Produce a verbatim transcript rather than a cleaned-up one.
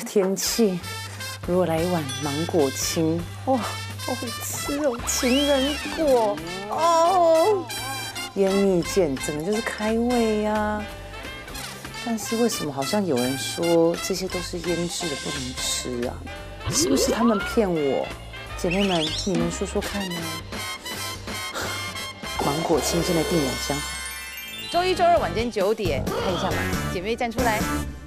天气，如果来一碗芒果青，哇，好好吃哦！情人果哦，腌蜜饯，整个就是开胃呀。但是为什么好像有人说这些都是腌制的，不能吃啊？是不是他们骗我？姐妹们，你们说说看呢？芒果青真的定两相好。周一、周二晚间九点看一下嘛，姐妹站出来。